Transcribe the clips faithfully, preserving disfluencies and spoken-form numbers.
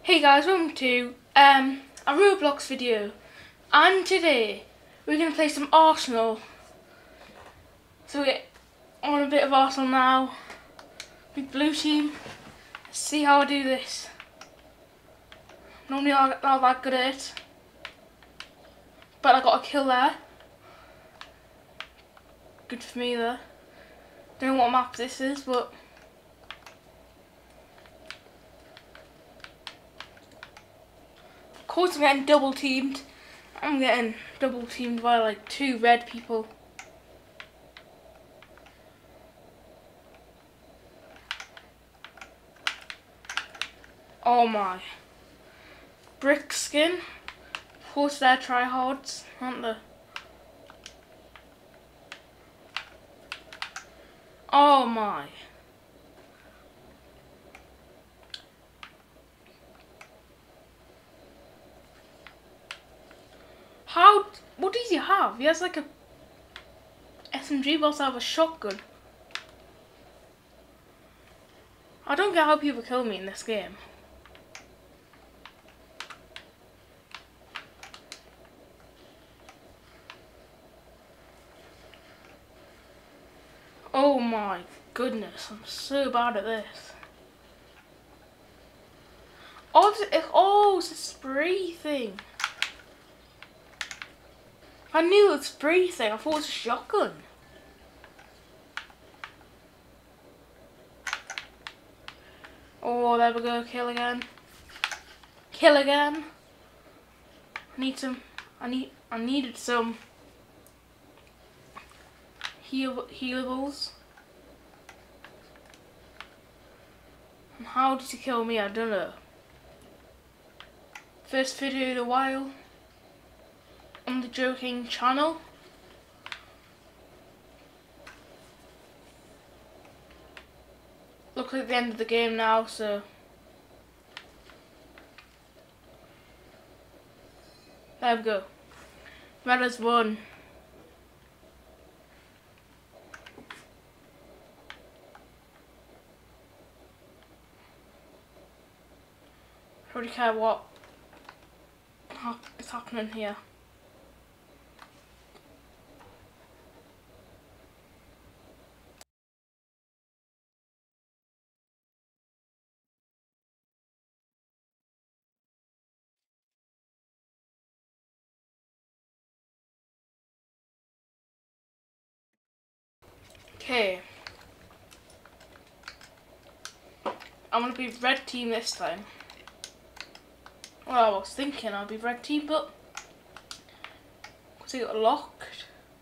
Hey guys, welcome to um, a Roblox video, and today we're going to play some Arsenal. So we're on a bit of Arsenal now, big blue team. Let's see how I do this. Normally I'm not that good at it, but I got a kill there. Good for me there. Don't know what map this is, but of course I'm getting double teamed. I'm getting double teamed by like two red people. Oh my. Brick skin. Of course they're tryhards, aren't they? Oh my. How, what does he have? He has like a S M G, but also have a shotgun. I don't get how people kill me in this game. Oh my goodness, I'm so bad at this. Oh, it's, oh, it's a spray thing. I knew it was a spray thing, I thought it was a shotgun. Oh, there we go, kill again. Kill again. I need some, I need, I needed some heal, healables. And how did he kill me? I don't know. First video in a while on the Joking channel. Look at the end of the game now, so there we go. Red has won. I don't really care what is happening here. Okay. I'm gonna be red team this time. Well, I was thinking I'd be red team, but because it got locked.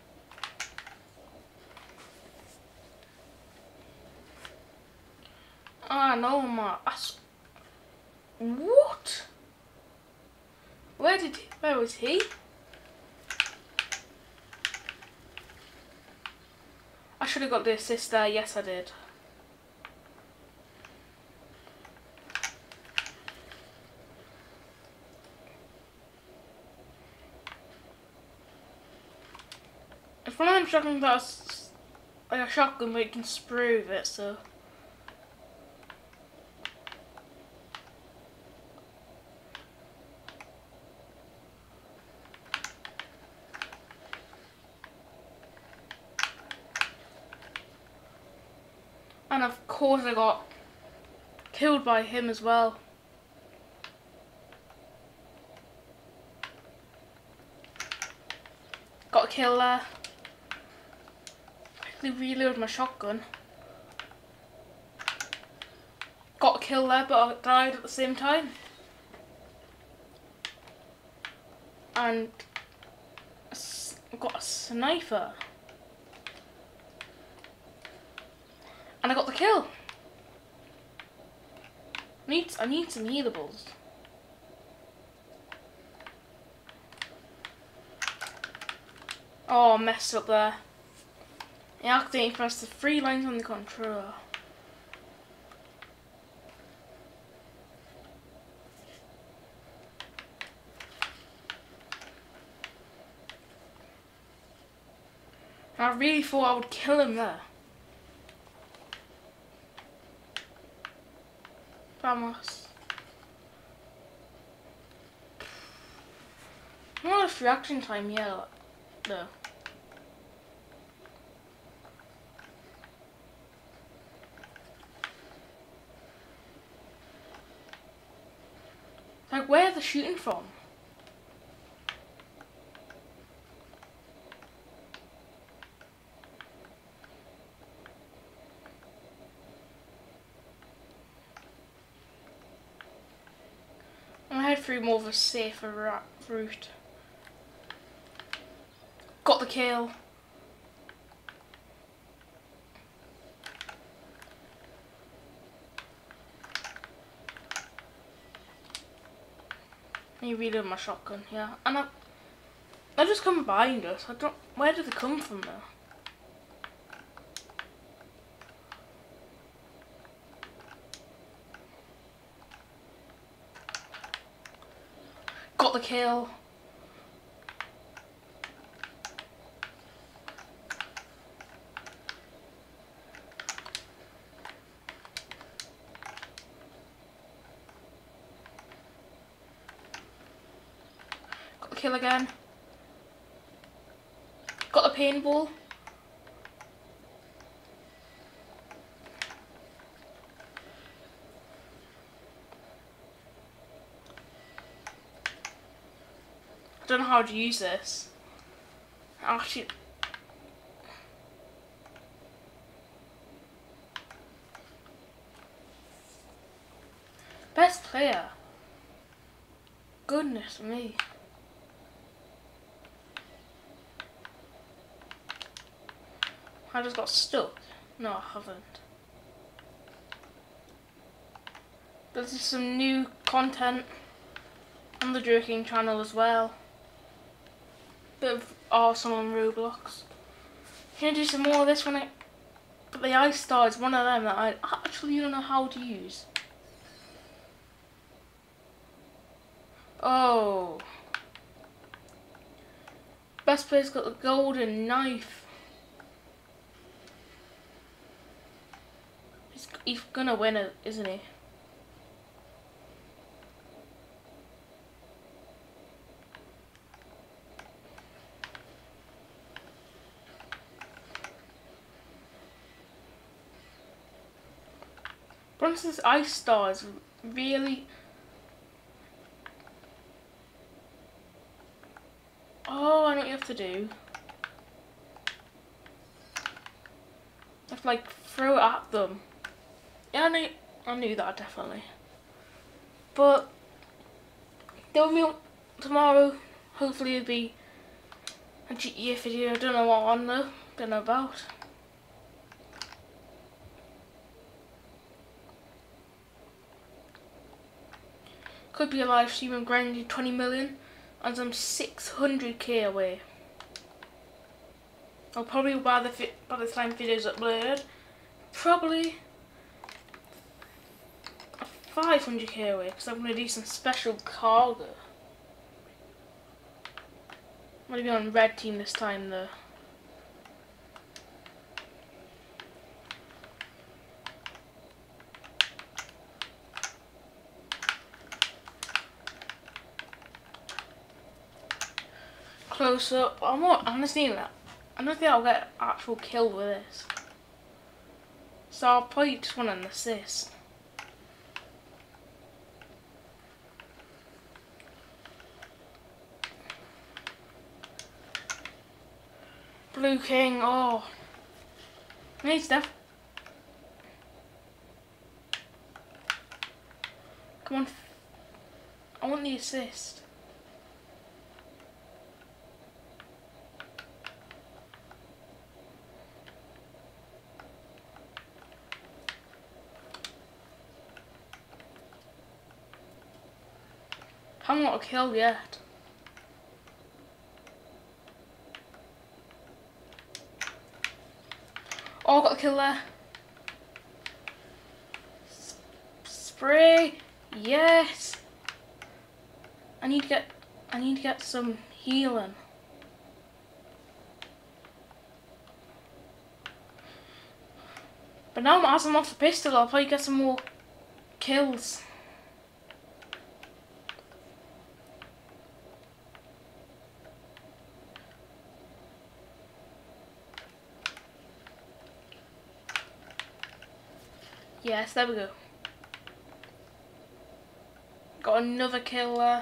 Ah, no, my. What? Where did? He, where was he? I should have got the assist there. Yes, I did. If one of them shotgun that's like a shotgun, but you can spray with it, so. And of course I got killed by him as well. Got a kill there. Quickly reload my shotgun. Got a kill there, but I died at the same time. And got a sniper. And I got the kill. I need, I need some healables. Oh, I messed up there. I accidentally pressed the three lines on the controller. I really thought I would kill him there. Vamos. Not a reaction time here, though. Like, where are they shooting from? I'm gonna head through more of a safer route. Got the kill. Let me reload my shotgun, yeah. And I, I just come behind us. I don't. Where did they come from though? Got the kill. Got the kill again. Got the paintball. I don't know how to use this. Actually, best player. Goodness me. I just got stuck. No, I haven't. There's some new content on the Joking channel as well. Bit of awesome on Roblox. Gonna do some more of this when I. But the Ice Star is one of them that I actually don't know how to use. Oh. Best player's got the golden knife. He's, he's gonna win it, isn't he? Once this Ice Star is really. Oh, I know what you have to do. You have to like throw it at them. Yeah, I knew, I knew that definitely. But there'll be tomorrow. Hopefully it'll be a G T A video. I don't know what on though. Don't know about. Could be a live stream and grinding twenty million, and I'm six hundred K away. I'll probably by the fi by the time videos uploaded, probably five hundred K away because I'm gonna do some special cargo. I'm gonna be on red team this time though. Close up. I'm not honestly that. I don't think I'll get an actual kill with this. So I'll probably just want an assist. Blue King, oh. Needs stuff. Come on. I want the assist. I haven't got a kill yet. Oh, I got a kill there. S spray, yes. I need to get, I need to get some healing. But now as I'm off the pistol, I'll probably get some more kills. Yes, there we go. Got another kill there.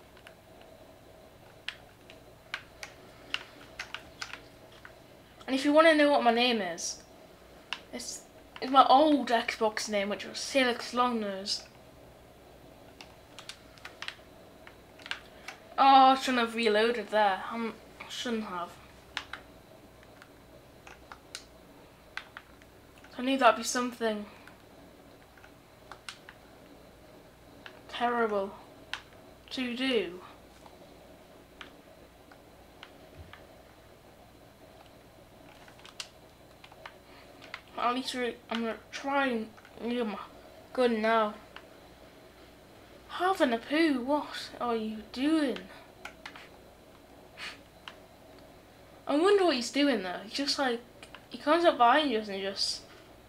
And if you want to know what my name is, it's, it's my old Xbox name, which was Salix Longnose. Oh, I shouldn't have reloaded there. I'm, I shouldn't have. I knew that'd be something terrible to do. At least I'm gonna try and use my gun now. Having a poo, what are you doing? I wonder what he's doing there. He's just like, he comes up behind us and just...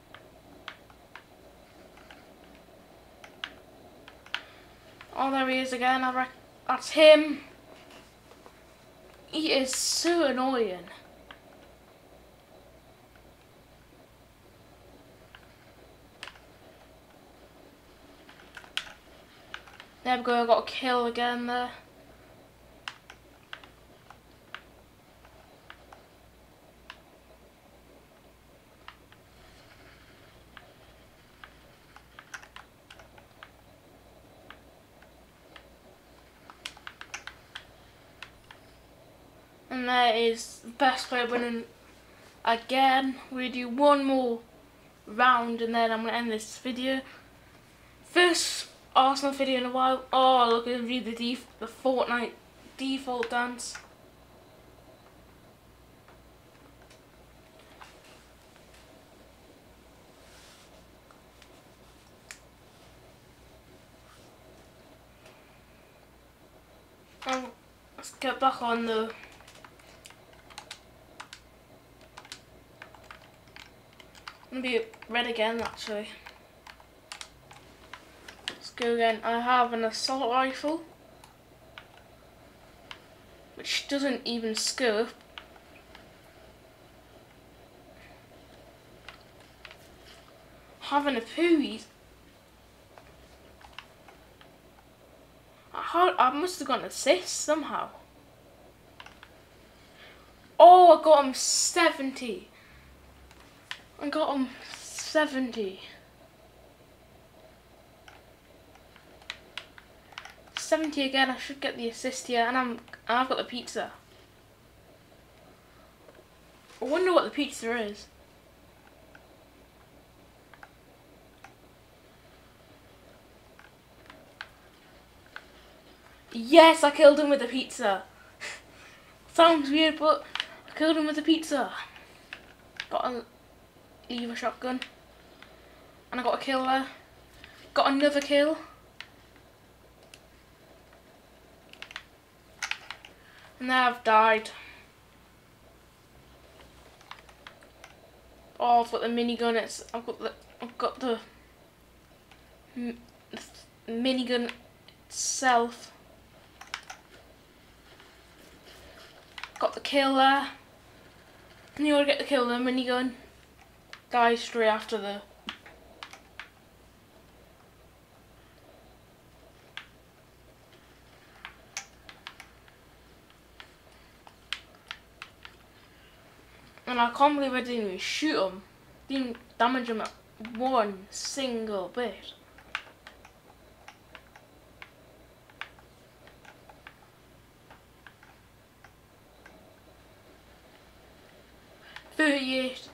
Oh, there he is again. I reckon that's him. He is so annoying. There we go, I got a kill again there. And there is the best player winning again. We do one more round and then I'm going to end this video. First Arsenal video in a while. Oh, look at the def the Fortnite default dance. Oh, let's get back on the... I'm going to be red again actually. Let's go again. I have an assault rifle, which doesn't even scope. Having a poo. I, I must have got an assist somehow. Oh, I got him seventy. I got him seventy. seventy again, I should get the assist here, and I'm and I've got the pizza. I wonder what the pizza is. Yes, I killed him with the pizza. Sounds weird, but I killed him with the pizza. Got a lever shotgun. And I got a kill there. Got another kill. And now I've died. Oh, I've got the minigun. It's I've got the I've got the, the minigun itself. Got the kill there. And you want to get the kill, the minigun dies straight after the... And I can't believe I didn't even shoot him. Didn't damage him at one single bit. thirty-eight.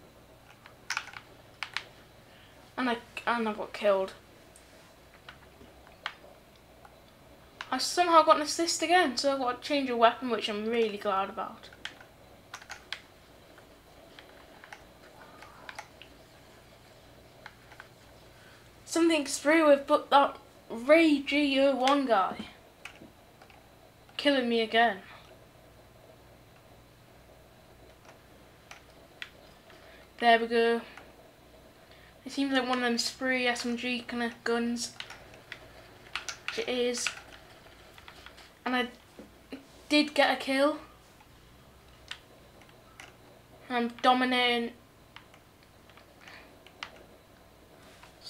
And I and I got killed. I somehow got an assist again, so I got to change a weapon, which I'm really glad about. Something's through with but that Ray G zero one guy killing me again. There we go. It seems like one of them spree S M G kind of guns. Which it is. And I did get a kill. I'm dominating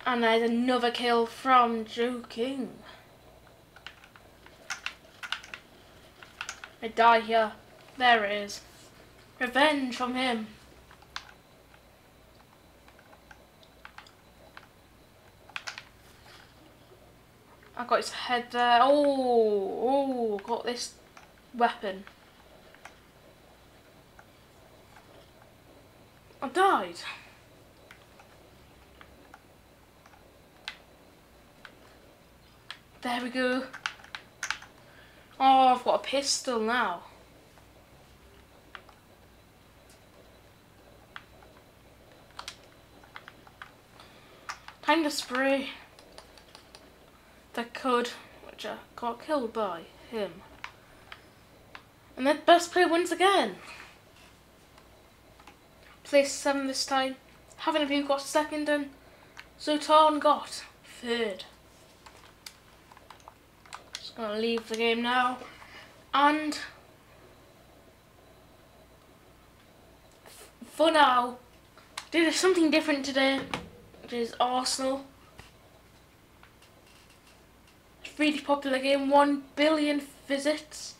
And there's another kill from Joe King. I die here. There it is. Revenge from him. I got his head there. Oh, oh, got this weapon. I died. There we go. Oh, I've got a pistol now. Time to spray the code, which I got killed by him. And then best player wins again. Place seven this time. Having a view got second and Zotan got third. Just gonna leave the game now. And for now, did something different today, which is Arsenal. It's a really popular game, one billion visits.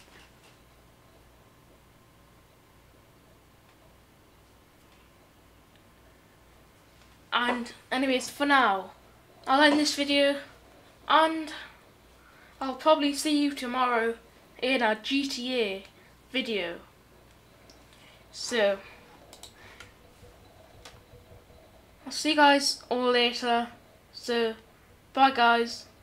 And anyways, for now, I'll end this video and I'll probably see you tomorrow in our G T A video. So, I'll see you guys all later. So, bye guys.